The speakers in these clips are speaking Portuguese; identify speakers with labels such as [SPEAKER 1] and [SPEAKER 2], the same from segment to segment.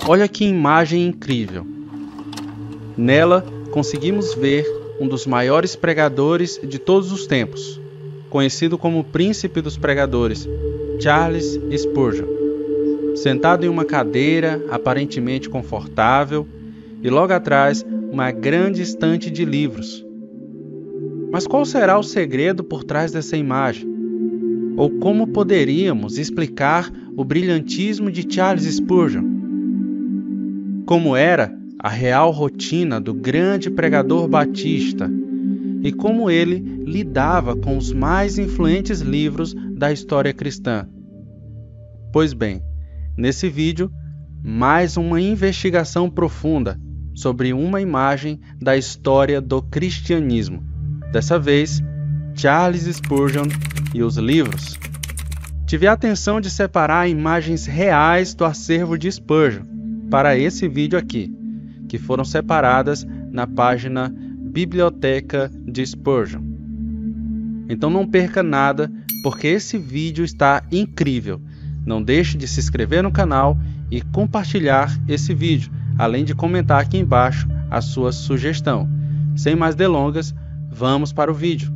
[SPEAKER 1] Olha que imagem incrível! Nela, conseguimos ver um dos maiores pregadores de todos os tempos, conhecido como o Príncipe dos Pregadores, Charles Spurgeon, sentado em uma cadeira aparentemente confortável e logo atrás uma grande estante de livros. Mas qual será o segredo por trás dessa imagem? Ou como poderíamos explicar o brilhantismo de Charles Spurgeon? Como era a real rotina do grande pregador batista e como ele lidava com os mais influentes livros da história cristã? Pois bem, nesse vídeo, mais uma investigação profunda sobre uma imagem da história do cristianismo. Dessa vez, Charles Spurgeon e os livros. Tive a atenção de separar imagens reais do acervo de Spurgeon para esse vídeo aqui, que foram separadas na página Biblioteca de Spurgeon. Então não perca nada, porque esse vídeo está incrível. Não deixe de se inscrever no canal e compartilhar esse vídeo, além de comentar aqui embaixo a sua sugestão. Sem mais delongas, vamos para o vídeo.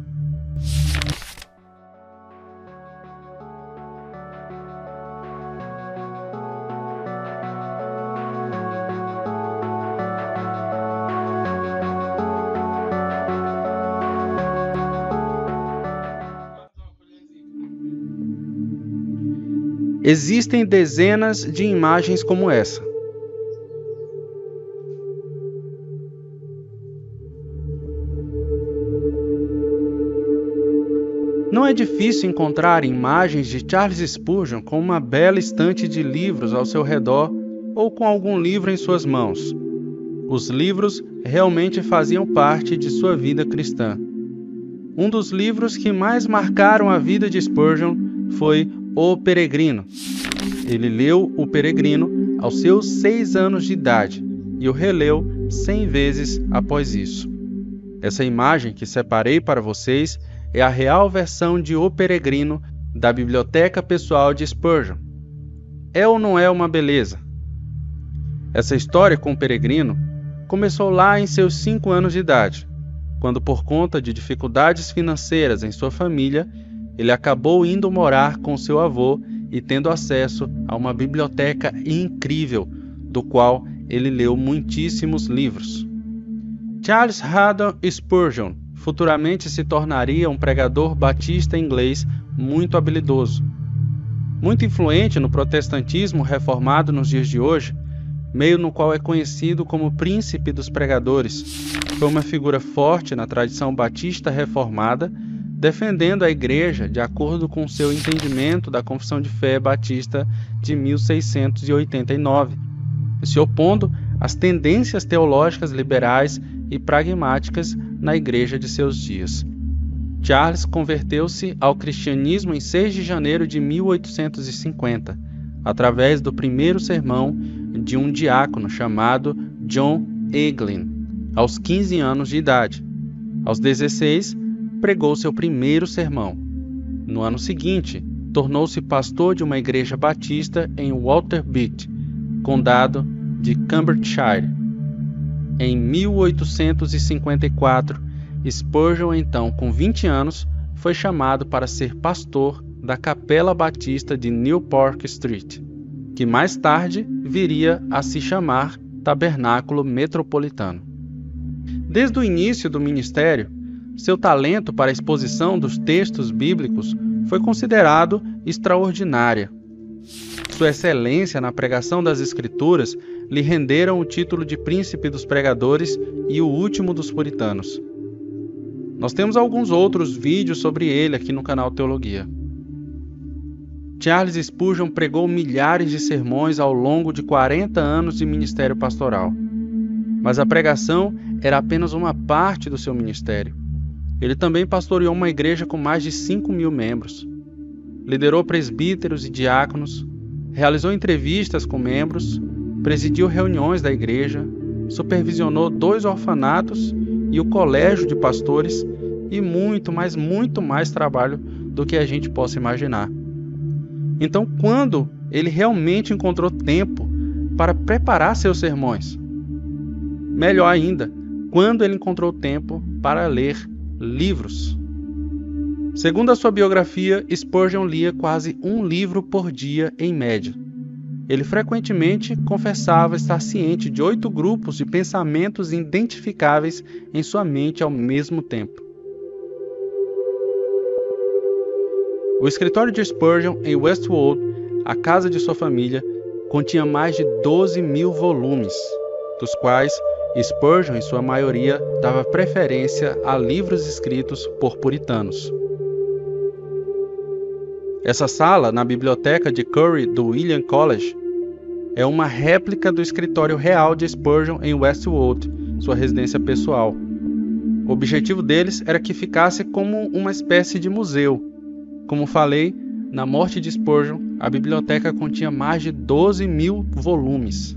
[SPEAKER 1] Existem dezenas de imagens como essa. Não é difícil encontrar imagens de Charles Spurgeon com uma bela estante de livros ao seu redor ou com algum livro em suas mãos. Os livros realmente faziam parte de sua vida cristã. Um dos livros que mais marcaram a vida de Spurgeon foi O Peregrino. Ele leu O Peregrino aos seus 6 anos de idade e o releu 100 vezes após isso. Essa imagem que separei para vocês é a real versão de O Peregrino da Biblioteca Pessoal de Spurgeon. É ou não é uma beleza? Essa história com o Peregrino começou lá em seus 5 anos de idade, quando por conta de dificuldades financeiras em sua família, ele acabou indo morar com seu avô e tendo acesso a uma biblioteca incrível, do qual ele leu muitíssimos livros. Charles Haddon Spurgeon futuramente se tornaria um pregador batista inglês muito habilidoso. Muito influente no protestantismo reformado nos dias de hoje, meio no qual é conhecido como Príncipe dos Pregadores, foi uma figura forte na tradição batista reformada, defendendo a igreja de acordo com seu entendimento da Confissão de Fé Batista de 1689, se opondo às tendências teológicas liberais e pragmáticas na igreja de seus dias. Charles converteu-se ao cristianismo em 6 de janeiro de 1850, através do primeiro sermão de um diácono chamado John Eglin, aos 15 anos de idade. Aos 16, pregou seu primeiro sermão. No ano seguinte, tornou-se pastor de uma igreja batista em Waterbeach, condado de Cambridgeshire. Em 1854, Spurgeon, então com 20 anos, foi chamado para ser pastor da Capela Batista de Newport Street, que mais tarde viria a se chamar Tabernáculo Metropolitano. Desde o início do ministério, seu talento para a exposição dos textos bíblicos foi considerado extraordinária. Sua excelência na pregação das Escrituras lhe renderam o título de Príncipe dos Pregadores e o último dos Puritanos. Nós temos alguns outros vídeos sobre ele aqui no canal Teologia. Charles Spurgeon pregou milhares de sermões ao longo de 40 anos de ministério pastoral. Mas a pregação era apenas uma parte do seu ministério. Ele também pastoreou uma igreja com mais de 5.000 membros. Liderou presbíteros e diáconos, realizou entrevistas com membros, presidiu reuniões da igreja, supervisionou 2 orfanatos e o colégio de pastores e muito mais trabalho do que a gente possa imaginar. Então, quando ele realmente encontrou tempo, para preparar seus sermões. Melhor ainda, quando ele encontrou tempo para ler livros. Segundo a sua biografia, Spurgeon lia quase um livro por dia em média. Ele frequentemente confessava estar ciente de 8 grupos de pensamentos identificáveis em sua mente ao mesmo tempo. O escritório de Spurgeon em Westwold, a casa de sua família, continha mais de 12.000 volumes, dos quais Spurgeon, em sua maioria, dava preferência a livros escritos por puritanos. Essa sala, na biblioteca de Curry do William College, é uma réplica do escritório real de Spurgeon em Westwold, sua residência pessoal. O objetivo deles era que ficasse como uma espécie de museu. Como falei, na morte de Spurgeon, a biblioteca continha mais de 12.000 volumes.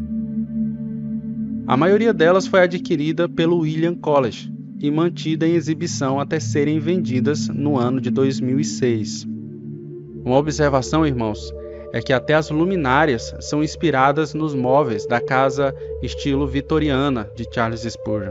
[SPEAKER 1] A maioria delas foi adquirida pelo William College e mantida em exibição até serem vendidas no ano de 2006. Uma observação, irmãos, é que até as luminárias são inspiradas nos móveis da casa estilo vitoriana de Charles Spurgeon.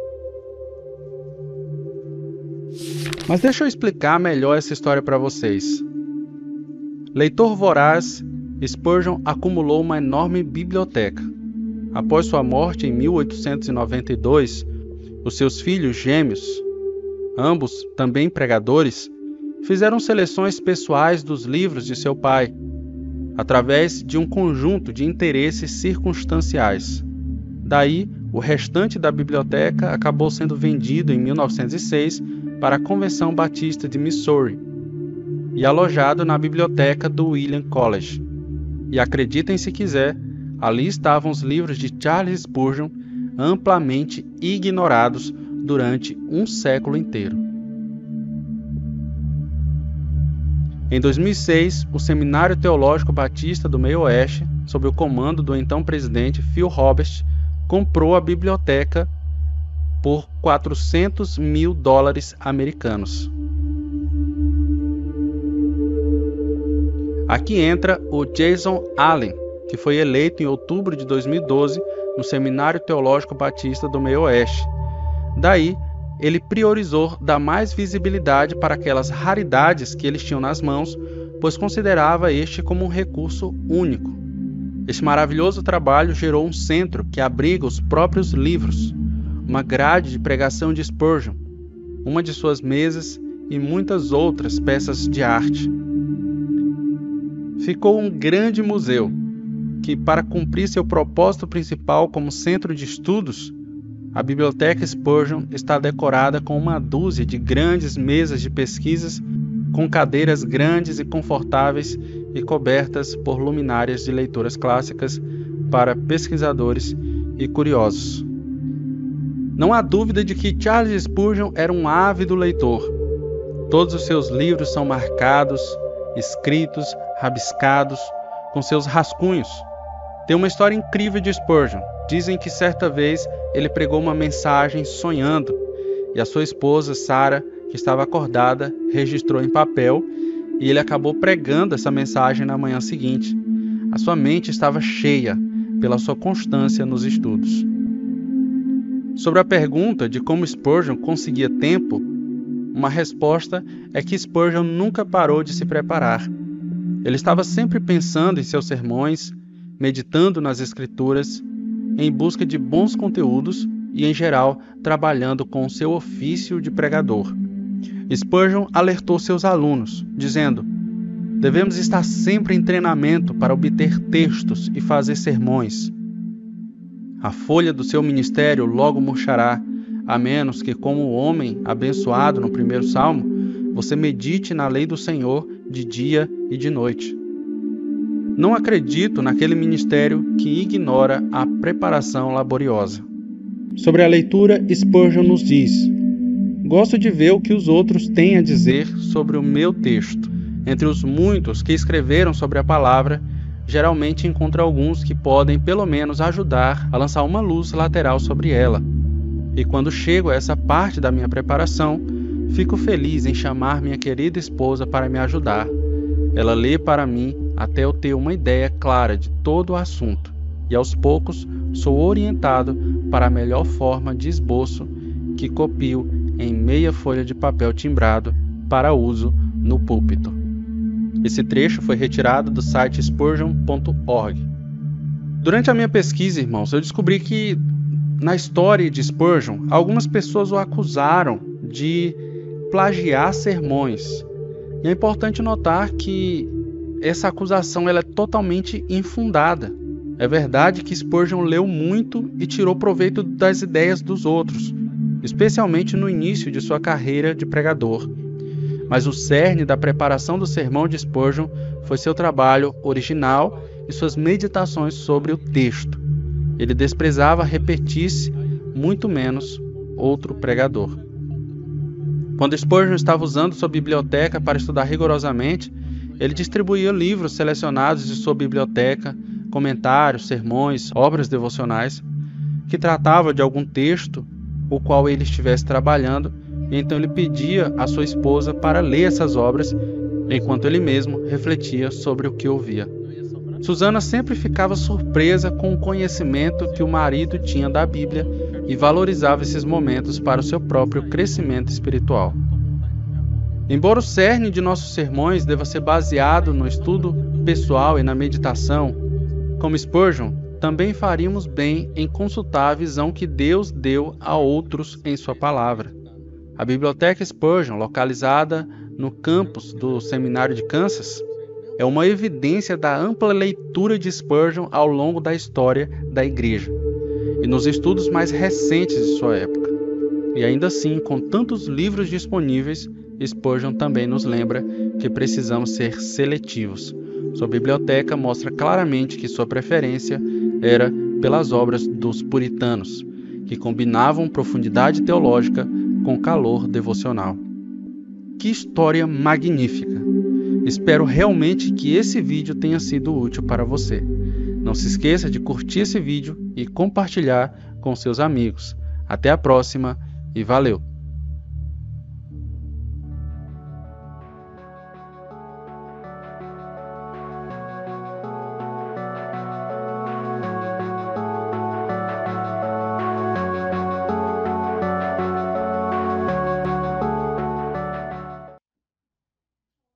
[SPEAKER 1] Mas deixa eu explicar melhor essa história para vocês. Leitor voraz, Spurgeon acumulou uma enorme biblioteca. Após sua morte em 1892, os seus filhos gêmeos, ambos também pregadores, fizeram seleções pessoais dos livros de seu pai, através de um conjunto de interesses circunstanciais. Daí, o restante da biblioteca acabou sendo vendido em 1906 para a Convenção Batista de Missouri e alojado na biblioteca do William College. E acreditem se quiser, ali estavam os livros de Charles Spurgeon amplamente ignorados durante um século inteiro. Em 2006, o Seminário Teológico Batista do Meio Oeste, sob o comando do então presidente Phil Roberts, comprou a biblioteca por $400 mil americanos. Aqui entra o Jason Allen, que foi eleito em outubro de 2012 no Seminário Teológico Batista do Meio Oeste. Daí, ele priorizou dar mais visibilidade para aquelas raridades que eles tinham nas mãos, pois considerava este como um recurso único. Este maravilhoso trabalho gerou um centro que abriga os próprios livros, uma grade de pregação de Spurgeon, uma de suas mesas e muitas outras peças de arte. Ficou um grande museu, que, para cumprir seu propósito principal como centro de estudos, a Biblioteca Spurgeon está decorada com uma dúzia de grandes mesas de pesquisas com cadeiras grandes e confortáveis e cobertas por luminárias de leituras clássicas para pesquisadores e curiosos. Não há dúvida de que Charles Spurgeon era um ávido leitor. Todos os seus livros são marcados, escritos, rabiscados, com seus rascunhos. Tem uma história incrível de Spurgeon. Dizem que certa vez ele pregou uma mensagem sonhando e a sua esposa, Sarah, que estava acordada, registrou em papel e ele acabou pregando essa mensagem na manhã seguinte. A sua mente estava cheia pela sua constância nos estudos. Sobre a pergunta de como Spurgeon conseguia tempo, uma resposta é que Spurgeon nunca parou de se preparar. Ele estava sempre pensando em seus sermões, meditando nas Escrituras, em busca de bons conteúdos e, em geral, trabalhando com o seu ofício de pregador. Spurgeon alertou seus alunos, dizendo: devemos estar sempre em treinamento para obter textos e fazer sermões. A folha do seu ministério logo murchará, a menos que, como o homem abençoado no primeiro salmo, você medite na lei do Senhor de dia e de noite. Não acredito naquele ministério que ignora a preparação laboriosa. Sobre a leitura, Spurgeon nos diz: gosto de ver o que os outros têm a dizer sobre o meu texto. Entre os muitos que escreveram sobre a palavra, geralmente encontro alguns que podem pelo menos ajudar a lançar uma luz lateral sobre ela. E quando chego a essa parte da minha preparação, fico feliz em chamar minha querida esposa para me ajudar. Ela lê para mim até eu ter uma ideia clara de todo o assunto. e aos poucos sou orientado para a melhor forma de esboço que copio em meia folha de papel timbrado para uso no púlpito. Esse trecho foi retirado do site spurgeon.org. Durante a minha pesquisa, irmãos, eu descobri que na história de Spurgeon, algumas pessoas o acusaram de plagiar sermões. E é importante notar que essa acusação ela é totalmente infundada. É verdade que Spurgeon leu muito e tirou proveito das ideias dos outros, especialmente no início de sua carreira de pregador. Mas o cerne da preparação do sermão de Spurgeon foi seu trabalho original e suas meditações sobre o texto. Ele desprezava repetir-se, muito menos outro pregador. Quando Spurgeon estava usando sua biblioteca para estudar rigorosamente, ele distribuía livros selecionados de sua biblioteca, comentários, sermões, obras devocionais, que tratavam de algum texto o qual ele estivesse trabalhando, e então ele pedia à sua esposa para ler essas obras, enquanto ele mesmo refletia sobre o que ouvia. Susana sempre ficava surpresa com o conhecimento que o marido tinha da Bíblia e valorizava esses momentos para o seu próprio crescimento espiritual. Embora o cerne de nossos sermões deva ser baseado no estudo pessoal e na meditação, como Spurgeon, também faríamos bem em consultar a visão que Deus deu a outros em sua palavra. A Biblioteca Spurgeon, localizada no campus do Seminário de Kansas, é uma evidência da ampla leitura de Spurgeon ao longo da história da Igreja e nos estudos mais recentes de sua época. E ainda assim, com tantos livros disponíveis, Spurgeon também nos lembra que precisamos ser seletivos. Sua biblioteca mostra claramente que sua preferência era pelas obras dos puritanos, que combinavam profundidade teológica com calor devocional. Que história magnífica! Espero realmente que esse vídeo tenha sido útil para você. Não se esqueça de curtir esse vídeo e compartilhar com seus amigos. Até a próxima e valeu!